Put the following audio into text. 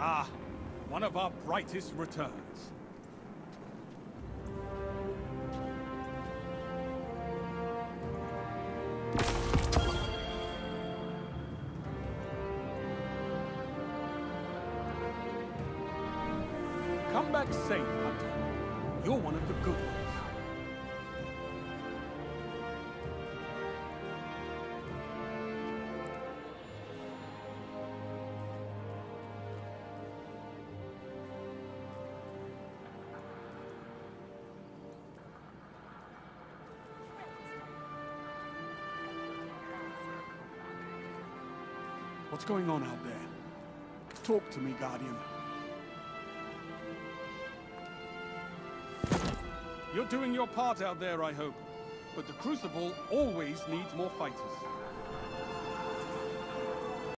Ah, one of our brightest returns. Come back safe, Hunter. You're one of the good ones. What's going on out there? Talk to me, Guardian. You're doing your part out there, I hope. But the Crucible always needs more fighters.